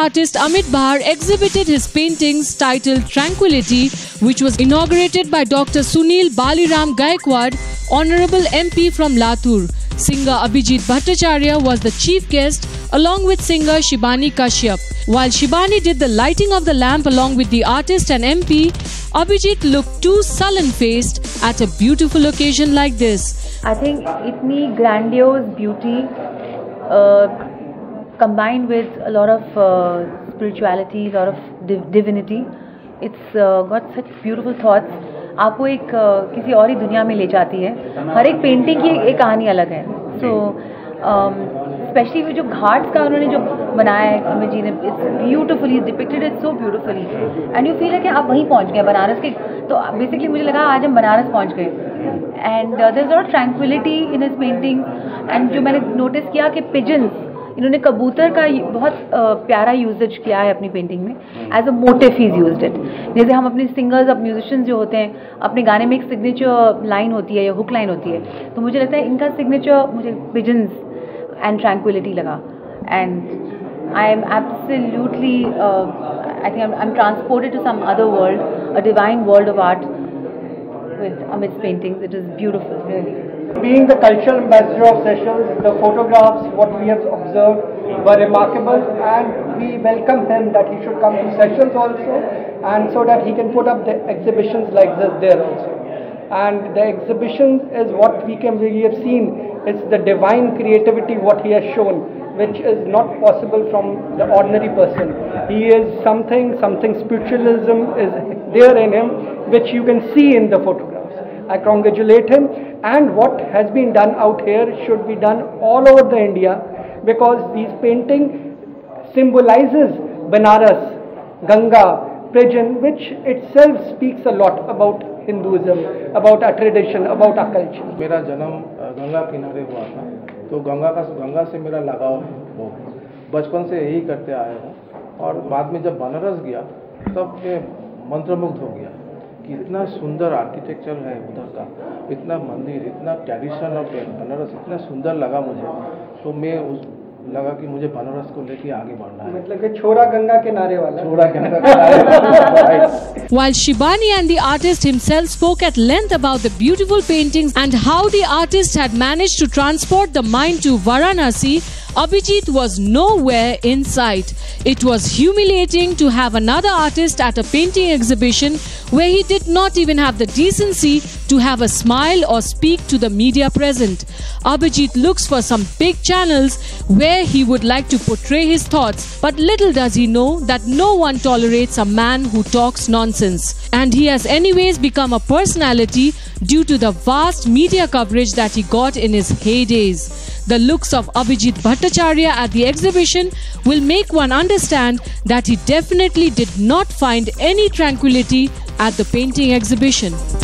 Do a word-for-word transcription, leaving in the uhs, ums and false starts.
artist Amit Bhar exhibited his paintings titled Tranquility, which was inaugurated by Doctor Sunil BaliramGaikwad, Honorable M P from LAtur. Singer Abhijeet Bhattacharya was the chief guest along with singer Shibani Kashyap. While Shibani did the lighting of the lamp along with the artist and M P, Abhijeet looked too sullen-faced at a beautiful occasion like this. I think itni grandiose beauty uh, combined with a lot of uh, spirituality, a lot of div divinity. It's uh, got such beautiful thoughts. आपको एक uh, किसी और ही दुनिया में ले जाती है. हर एक पेंटिंग की एक कहानी अलग है. So स्पेशली um, जो घाट्स का उन्होंने जो बनाया है अमित जी ने, it's beautifully depicted, it's so beautifully and you feel है कि आप वहीं पहुंच गए बनारस के. तो बेसिकली मुझे लगा आज हम बनारस पहुंच गए. And there is lot of tranquility in his painting. And जो मैंने नोटिस किया कि पिजन्स, इन्होंने कबूतर का बहुत प्यारा यूजेज किया है अपनी पेंटिंग में. As a motive he is used it. जैसे हम अपने सिंगर्स, अब म्यूजिशियंस जो होते हैं, अपने गाने में एक सिग्नेचर लाइन होती है या हुक लाइन होती है, तो मुझे लगता है इनका सिग्नेचर मुझे पिजन्स एंड ट्रैंक्विलिटी लगा. And I am absolutely, I think I am transported to some other world, a divine world of art with Amit's paintings. It is beautiful, really. Being the cultural ambassador of Seychelles, the photographs, what we have observed, were remarkable, and we welcome him that he should come to Seychelles also, and so that he can put up the exhibitions like this there also. And the exhibitions is what we can really have seen. It's the divine creativity what he has shown, which is not possible from the ordinary person. He is something, something spiritualism is there in him, which you can see in the photographs. I congratulate him, and what has been done out here should be done all over the India, because these painting symbolizes Banaras, Ganga, pigeon, which itself speaks a lot about Hinduism, about our tradition, about our culture. मेरा जन्म गंगा किनारे हुआ था, तो गंगा का गंगा से मेरा लगाव है बहुत. बचपन से यही करते आए हूँ, और बाद में जब बनारस गया तब मैं मंत्रमुग्ध हो गया कि इतना सुंदर आर्किटेक्चर है उधर का, इतना मंदिर, इतना ट्रेडिशन ऑफ बनारस इतना सुंदर लगा मुझे. तो मैं उस लगा कि मुझे बनारस को लेके आगे बढ़ना है. मतलब कि छोरा गंगा किनारे वाला. छोरा गंगा किनारे वाला. While Shibani and the artist himself spoke at length about the beautiful paintings and how the artist had managed to transport the mind to Varanasi, Abhijeet was nowhere in sight. It was humiliating to have another artist at a painting exhibition where he did not even have the decency to have a smile or speak to the media present. Abhijeet looks for some big channels where he would like to portray his thoughts, but little does he know that no one tolerates a man who talks nonsense. And he has anyways become a personality due to the vast media coverage that he got in his heydays. The looks of Abhijeet Bhattacharya at the exhibition will make one understand that he definitely did not find any tranquility at the painting exhibition.